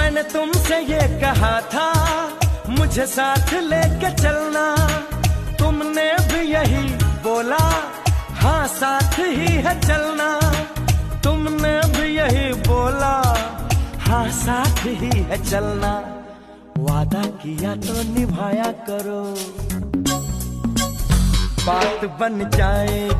मैंने तुमसे ये कहा था मुझे साथ लेके चलना, तुमने भी यही बोला हाँ साथ ही है चलना। तुमने भी यही बोला हाँ साथ ही है चलना। वादा किया तो निभाया करो, बात बन जाए